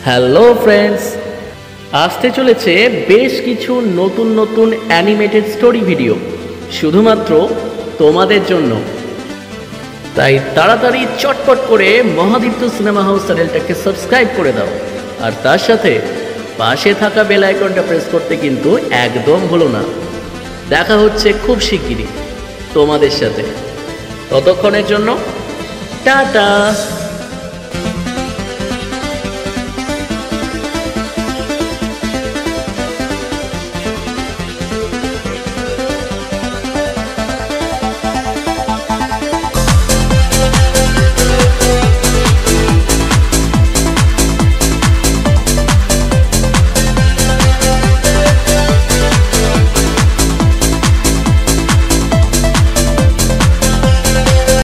Hello friends, আসতে চলেছে বেশ কিছু নতুন নতুন অ্যানিমেটেড স্টোরি ভিডিও শুধুমাত্র তোমাদের জন্য। তাই তাড়াতাড়ি চটপট করে মহাদীপ্ত সিনেমা হাউস চ্যানেলটাকে সাবস্ক্রাইব করে দাও, আর তার সাথে পাশে থাকা বেল আইকনটা প্রেস করতে কিন্তু একদম ভুলো না। দেখা হচ্ছে খুব শিগগিরই তোমাদের সাথে। ততক্ষণের জন্য টাটা।